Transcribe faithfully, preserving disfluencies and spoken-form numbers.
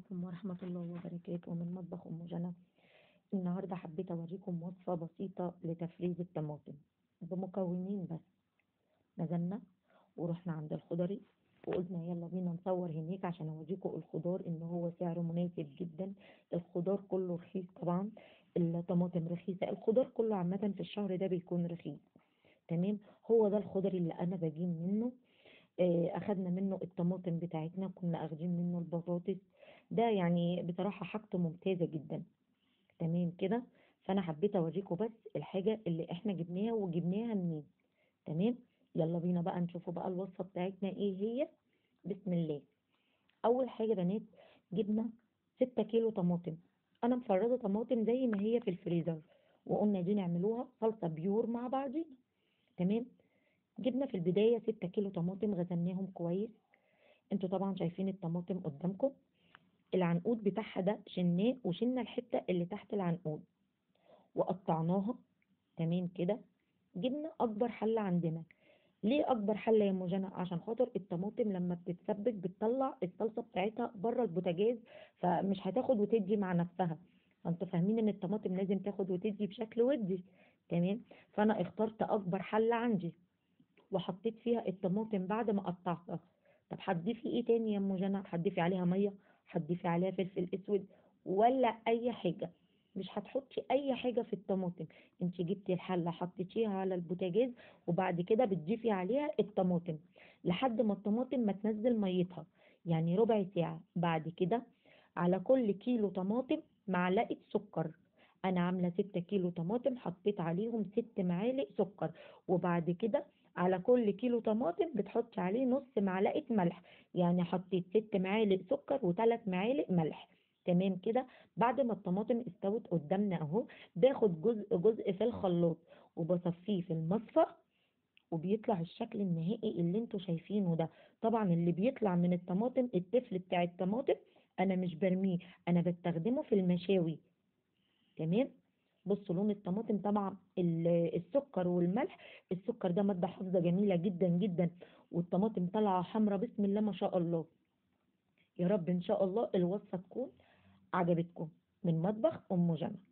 عليكم ورحمة الله وبركاته من مطبخ أم جنى. النهاردة حبيت أوريكم وصفة بسيطة لتفريز الطماطم بمكونين بس. نزلنا ورحنا عند الخضري وقلنا يلا بينا نصور هناك عشان أوريكم الخضار إن هو سعره مناسب جدا. الخضار كله رخيص طبعا، الطماطم رخيصة، الخضار كله عامة في الشهر ده بيكون رخيص. تمام، هو ده الخضر اللي أنا بجيب منه. آه، أخدنا منه الطماطم بتاعتنا، كنا أخدين منه البطاطس. ده يعني بصراحة حاجته ممتازة جدا. تمام كده، فأنا حبيت أوريكم بس الحاجة اللي احنا جبناها وجبناها منين. تمام، يلا بينا بقى نشوفوا بقى الوصفة بتاعتنا ايه هي. بسم الله. أول حاجة بنات، جبنا ستة كيلو طماطم. أنا مفرزة طماطم زي ما هي في الفريزر، وقلنا دي نعملوها صلصة بيور مع بعضينا. تمام، جبنا في البداية ستة كيلو طماطم، غسلناهم كويس. انتوا طبعا شايفين الطماطم قدامكم، العنقود بتاعها ده شلناه وشلنا الحتة اللي تحت العنقود وقطعناها. تمام كده، جبنا اكبر حلة عندنا. ليه اكبر حلة يا ام جنى؟ عشان خاطر الطماطم لما بتتسبك بتطلع الصلصة بتاعتها بره البوتاجاز، فمش هتاخد وتدي مع نفسها. انتوا فاهمين ان الطماطم لازم تاخد وتدي بشكل ودي. تمام، فانا اخترت اكبر حلة عندي وحطيت فيها الطماطم بعد ما قطعتها. طب هتضيفي ايه تاني يا ام جنى؟ هتضيفي عليها ميه؟ هتضيفي عليها فلفل اسود ولا اي حاجه؟ مش هتحطي اي حاجه في الطماطم. انت جبتي الحله حطيتيها على البوتاجاز، وبعد كده بتضيفي عليها الطماطم لحد ما الطماطم ما تنزل ميتها، يعني ربع ساعه. بعد كده على كل كيلو طماطم معلقه سكر. انا عامله ستة كيلو طماطم، حطيت عليهم ست معالق سكر. وبعد كده على كل كيلو طماطم بتحطي عليه نص معلقة ملح، يعني حطيت ست معالق سكر وثلاث معالق ملح. تمام كده. بعد ما الطماطم استوت قدامنا اهو، باخد جزء جزء في الخلاط وبصفيه في المصفى، وبيطلع الشكل النهائي اللي انتوا شايفينه ده. طبعا اللي بيطلع من الطماطم، التفل بتاع الطماطم انا مش برميه، انا بستخدمه في المشاوي. تمام، بصوا لون الطماطم طبعا، ال- السكر والملح. السكر ده مادة حافظة جميلة جدا جدا، والطماطم طالعة حمرا بسم الله ما شاء الله. يا رب ان شاء الله الوصفة تكون عجبتكم. من مطبخ ام جنى.